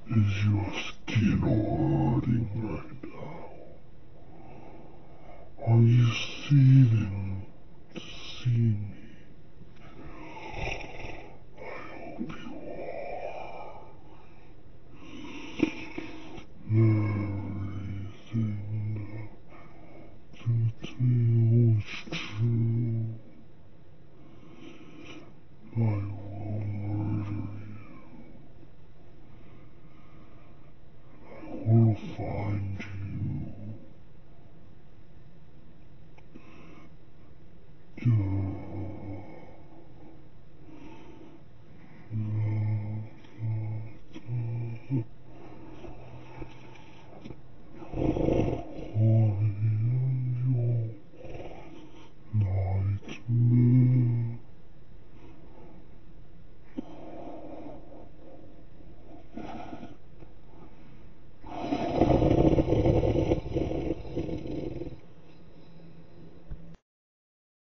Is your skin hurting right now? Are you seething to see me? I hope you are. Everything that me was true. I will murder you. I will find